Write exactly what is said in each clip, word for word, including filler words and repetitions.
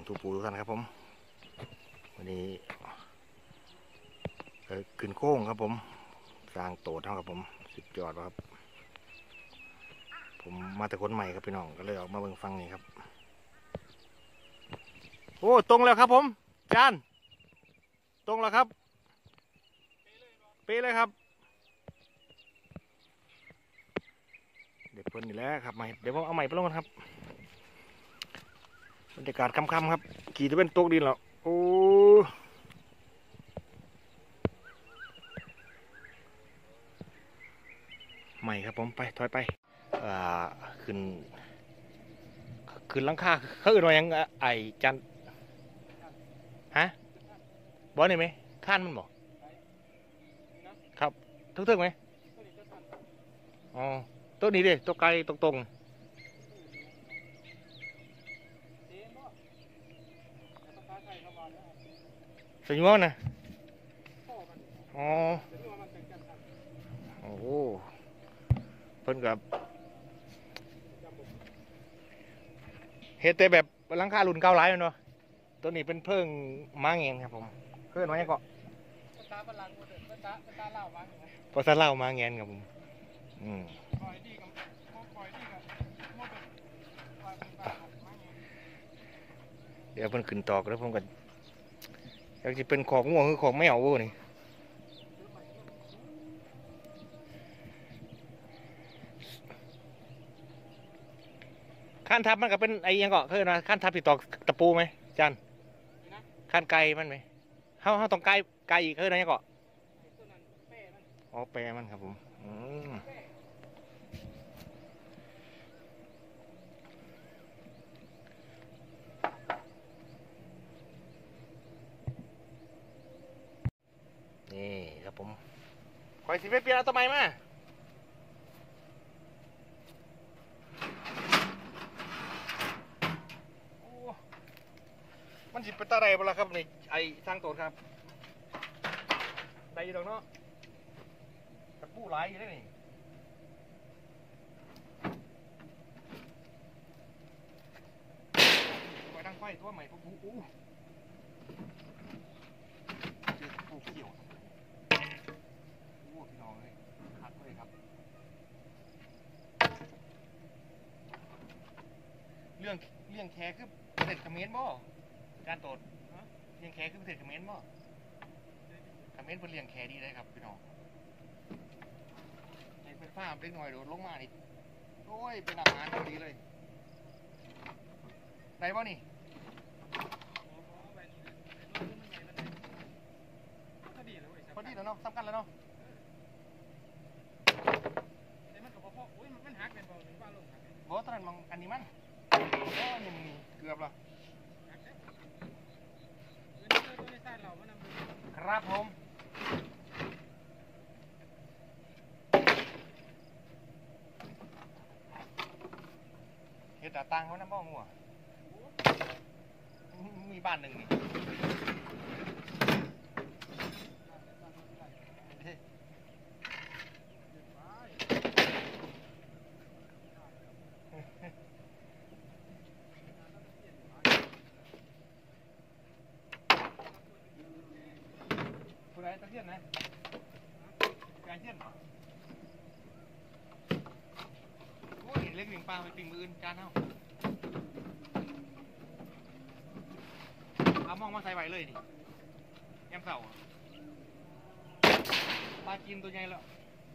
ตูปูทุกท่านครับผมวันนี้ขึ้นโค้งครับผมสร้างโตเท่ากับผมสิบยอดครับผมมาแต่คนใหม่ครับพี่น้องก็เลยออกมาเบิ่งฟังนี่ครับโอ้ตรงแล้วครับผมจานตรงแล้วครับเป๊ะเลยครับเดี๋ยวเพิ่นนี่แหละครับใหม่เดี๋ยวผมเอาใหม่ไปลงครับบรรยากาศค่ำๆครับขี่จะเป็นตกดินแล้วโอ้ใหม่ครับผมไปถอยไปอ่าขึ้นขึ้นหลังคาเขาอื่นว่ายังไอจันฮะบอสนี่ไหมข้านมันบอกครับทึกๆไหมอ๋อตัวนี้ดิตัวไกลตรงๆสวยงามนะอ๋อโอ้เพิ่นกับเฮ็ดแต่แบบหลังคารุ่นเก่าหลายเนาะตัวนี้เป็นเพิ่งม้าเงี้ยครับผมเพิ่นมาเนี่ยก็ภาษาฝรั่งภาษาภาษาลาวมาภาษาลาวมาเงี้ยครับผมอืมเดี๋ยวเพิ่นขึ้นตอกแล้วผมก็อยากจะเป็นของง่วงคือของไม่เอาวะนี่ขั้นทับมันก็เป็นไอ้ยังเกาะคือนะขั้นทับติดต่อตะปูไหมจันขั้นไกลมันไหมเขาเขาต้องไกลไกลอีกคือนะยังเกาะอ๋อแปรมันครับผมอืมนี่ครับผมคอยสิไปเปลี่ยนเอาตัวใหม่มามันสิเป็นตาไรบ้างล่ะครับในไอ้ทางโตครับได้อยู่ตรงเนาะตะปูหลายอยู่ได้นี่ไฟดังไฟตัวใหม่ปุ๊บอู้เจอปูเขียวโอ้พี่น้องเลยหักเลยครับเรื่องเรื่องแค่คือเด็ดคอมเมนต์บ่การโตดเลี้ยงแค่คือประเทศเขมรบ่เขมรเป็นเลี้ยงแค่ดีเลยครับพี่น้องเป็นฟาร์มเล็กน้อยโดดลงมานี่โอ้ยเป็นอาหารดีเลยได้บ่นี่พอดีแล้วเนาะสำคัญแล้วเนาะโบ้ตอนนั้นมองอันนี้มันโอ้ยมันเกือบละครับผมเฮ็ดตาตังเขาน้ำบ่งัวมีบ้านหนึ่งนี่ผู้ใดตะเกียนนะแกงเทียนโอ้ยเล็กหนึ่งปลาไปปิ่งมืออื่นจานเท่าเอามองมาใส่ไว้เลยนี่แยมเสาปลากินตัวใหญ่แล้ว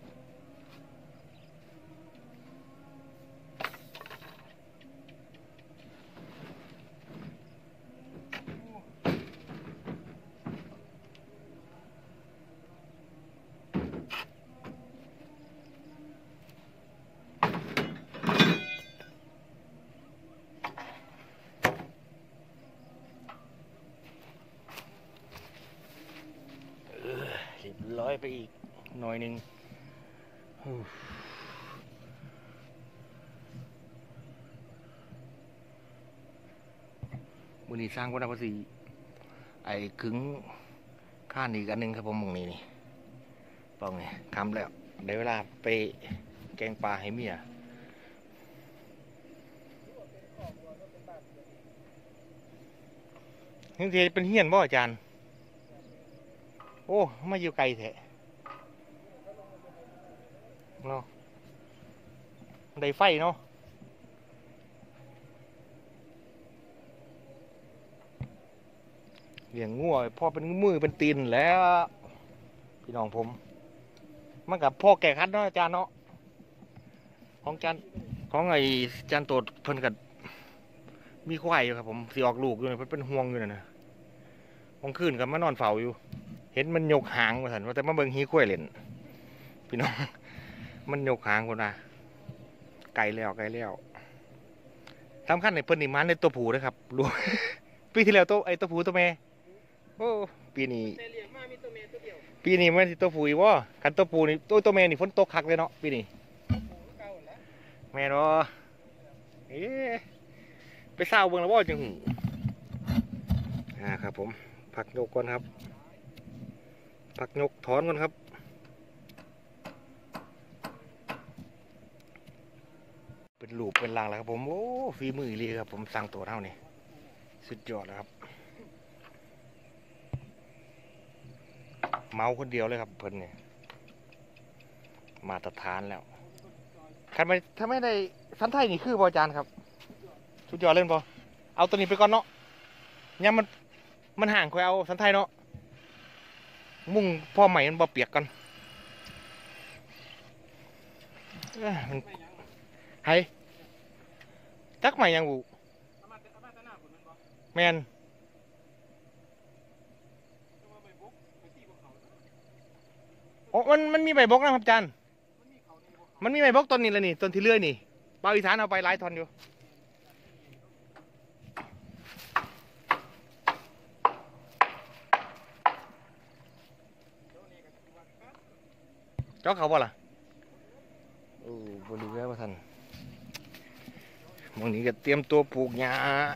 ร้อยไปอีกหน่อยหนึ่งวันนี้สร้างวัดภาษีไอ้ขึงข้านอีกอันหนึ่งครับผมมองนี้นี่ปองนี่ทำแล้วได้เวลาไปแกงปลาให้เมียยังสิเป็นเฮียนบ่อาจารย์โอ้มาอยู่ไกลแท้เนาะได้ไฟเนาะเลี้ยงงัวพ่อเป็นมือเป็นตีนแล้วพี่น้องผมมันกับพ่อแก่คัดเนาะอาจารย์เนาะของอาจารย์ของไอ้อาจารย์โตดเพิ่นกับมีควายอยู่ครับผมสิออกลูกอยู่เนี่ยเพิ่นเป็นห่วงอยู่น่ะนะกลางคืนกับมานอนเฝ้าอยู่ เห็นมันยกหางมาสันว่าแต่มาเบิ่งฮีคุ้ยเล่นพี่น้องมันยกหางคนนะไกลแล้วไกลแล้วสำคัญในเพิ่นนี่มันในตัวผูนะครับรู้ ปีที่แล้วตัวไอ้ตัวผูตัวแม่โอ้ปีนี้ปีนี้มันตัวผูอีกวะคันตัวผูนี่ตัวตัวแม่นี่ฝนตกคักเลยเนาะปีนี้แม่เนาะเอ๊ะไปเศร้าเบิ่งแล้วว่าจังหูอ่าครับผมพักยกก่อนครับพักยกถอนก่อนครับเป็นลูกเป็นลางแล้วครับผมโอ้ฝีมือเลยครับผมสั่งตัวเท่านี้สุดยอดแล้วครับเมาคนเดียวเลยครับเพิ่นเนี่ยมาตรฐานแล้วคันไปถ้าไม่ได้สันไทยนี่คือบอาจารย์ครับสุดยอดเล่นบอเอาตัวนี้ไปก่อนเนาะเนี่ยมันมันห่างค่อยเอาสันไทยเนาะมุ่งพ่อใหม่มันบ่เปียกกันมันไฮจักใหม่ยังบุแมนโอ้มันมันมีใบบกนะครับอาจารย์มันมีใบบกต้นนี้เลยนี่ต้นที่เลื่อยนี่เปาอีสานเอาไปหลายทอนอยู่เจ้าเขาบ่ล่ะโอ้บริเวณว่าท่านมองนี้ก็เตรียมตัวปลูกหญ้า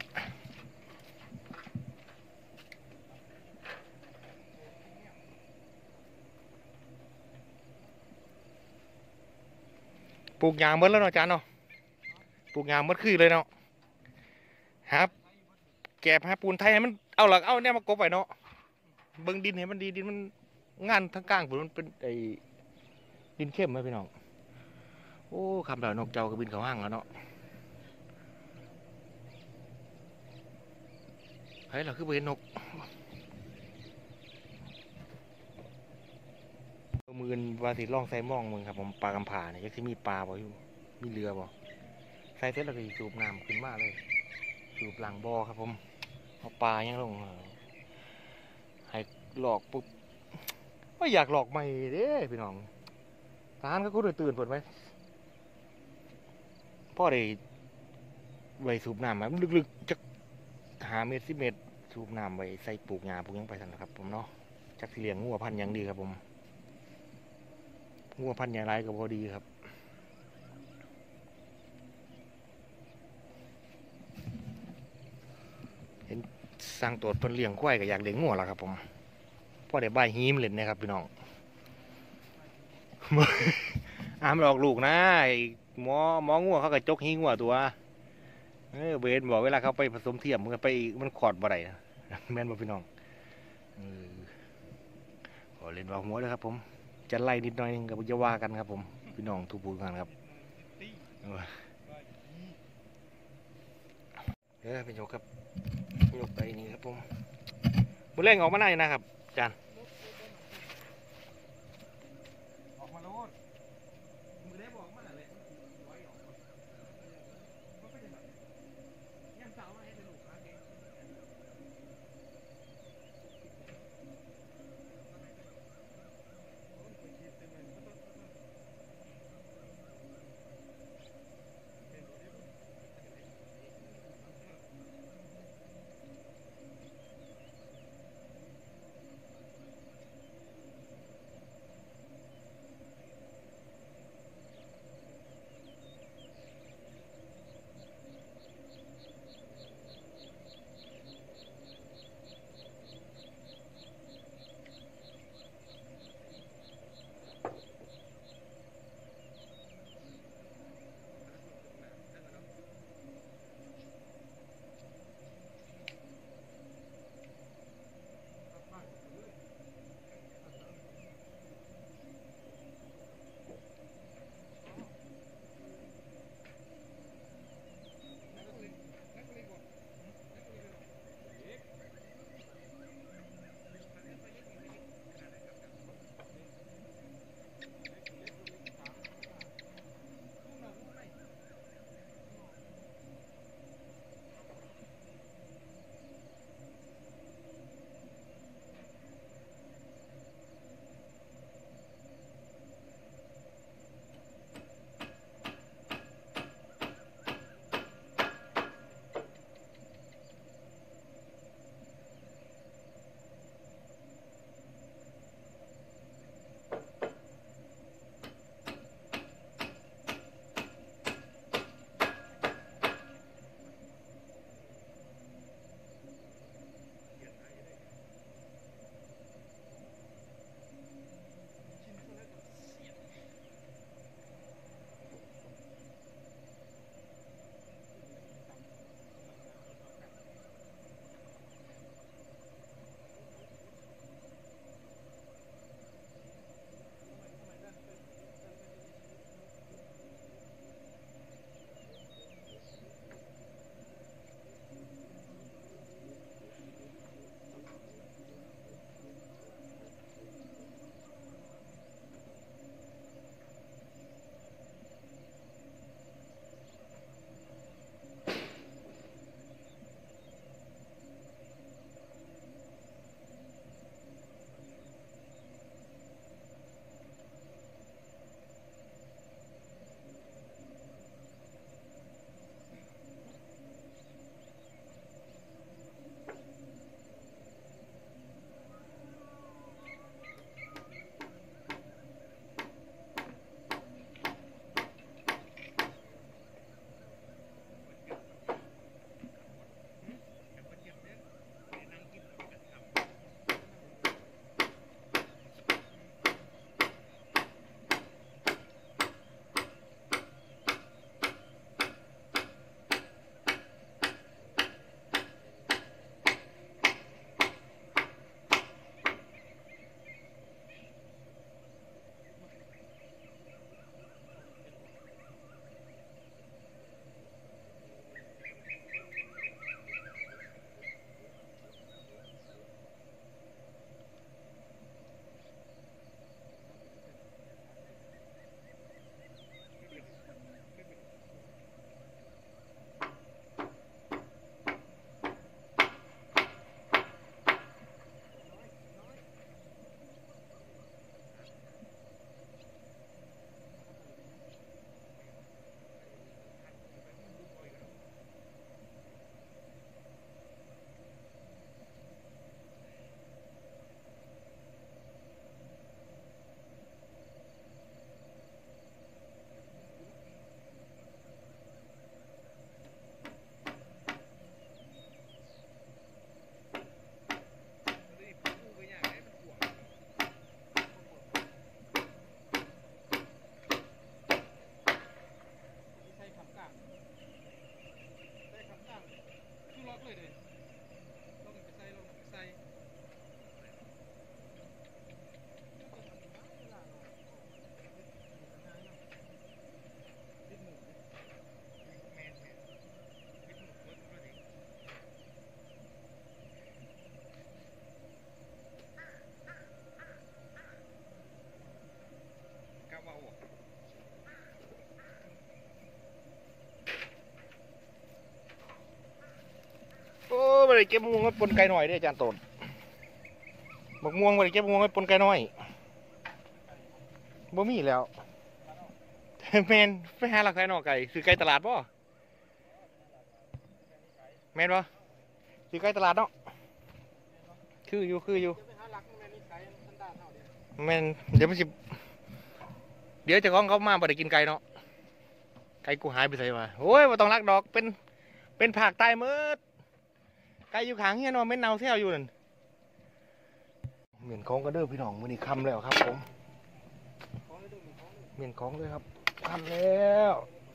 ปลูกหญ้าหมดแล้วเนาะอาจารย์เนาะปลูกหญ้าหมดคือเลยเนาะครับแกะหาปูนไทยให้มันเอาหลักเอาเนี่ยมากบไว้เนาะเบิ่งดินให้มันดีดินมันงานทั้งกลางผมมันเป็นไอ้ดินเข้มไหมพี่น้องโอ้คำเหล่านกเจ้าก็บินเขาห้างแล้วเนาะเฮ้ยเราคือเห็นนกมือนวาสิล่องไซมองมึงครับผมปลากำผาเนี่ยยังที่มีปลาบ่อยู่มีเรือบ่ใส่เสร็จแล้วก็สูบน้ำขึ้นมาเลยสูบหลังบ่อครับผมเอาปลายังลงให้หลอกปุ๊บไม่อยากหลอกใหม่เด้พี่น้องทหารก็คุ้นตื่นเปิดไว้พ่อได้ไว้สูบน้ำมันลึกๆจักหาเมตรสิบเมตรสูบน้ำไว้ใส่ปลูกหญ้าปลูกยังไปสั่นนะครับผมเนาะจักเลี้ยงงัวพันธุ์ยังดีครับผมงัวพันธุ์ใหญ่ไรก็พอดีครับเห็นสร้างตัวเพิ่นเลี้ยงควายก็อยากเลี้ยงงัวแล้วครับผมพ่อได้ใบฮีมเล่นนะครับพี่น้องอามหลอกลูกนะหมอหมองัวเขาก็จกฮีงัวตัวเออเบนบอกเวลาเขาไปผสมเทียมมันไปมันขอดบ่ได้นะแม่นบ่พี่น้องเออขอเล่นว่าหัวเลยครับผมจะไล่นิดหน่อยกับจะว่ากันครับผมพี่น้องทุกผู้กันครับเออเป็นโยกครับโยกไปนี่ครับผมบุเร่งออกมาได้นะครับอาจารย์ออกมาโลดมือได้บอกมาอะไรยังสาวมาให้สนุกนะเองได้เก็บม่วงไว้ปนไก่หน่อยเด้ออาจารย์ต้นบักม่วงบ่ได้เก็บม่วงไว้ปนไก่น้อยบ่มีแล้วแมนไปหาหลักไก่นอกไก่ซื้อไก่ตลาดป่ะแมนป่ะซื้อไก่ตลาดเนาะคืออยู่คืออยู่แมนเดี๋ยวมันสิเดี๋ยวเจะของเขามาบ่ได้กินไก่เนาะไก่กูหายไปใส่มาโอ้ยบ่ต้องรักดอกเป็นเป็นผักตายมืดไก่อยู่ขางเฮียนอนไม่เน่าแซวอยู่นั่นเหม็นของก็เด้อพี่น้องมื้อนี้ค่ำแล้วครับผมเหม็นของเลยครับค่ำแล้ว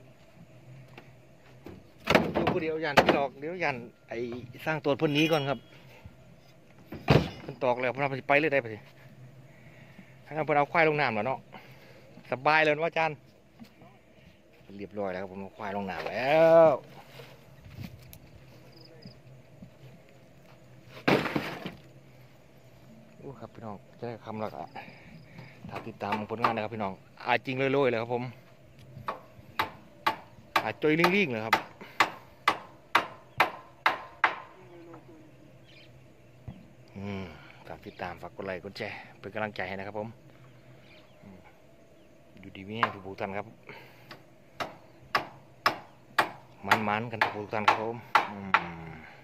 อยู่ผู้เดียวยันพี่ดอกเดี๋ยวยันไอสร้างตัวเพิ่นนี้ก่อนครับเพิ่นตอกแล้วเพิ่นเอาไปเลยได้ไปสิถ้าเพิ่นเอาควายลงน้ำแล้วเนาะสบายเลยว่าอาจารย์เรียบร้อยแล้วครับผมเอาควายลงน้ำแล้วโอ้ครับพี่น้องจะได้คำแล้วก็ถ้าติดตามผลงานนะครับพี่น้องอาจจริงเลยๆเลยครับผมอาจจอยลิงๆเลยครับอืมฝากติดตามฝากกดไลค์กดแชร์เป็นกำลังใจให้นะครับผมอยู่ดีมีแห้งทุกท่านครับมันๆกันทุกท่านครับผม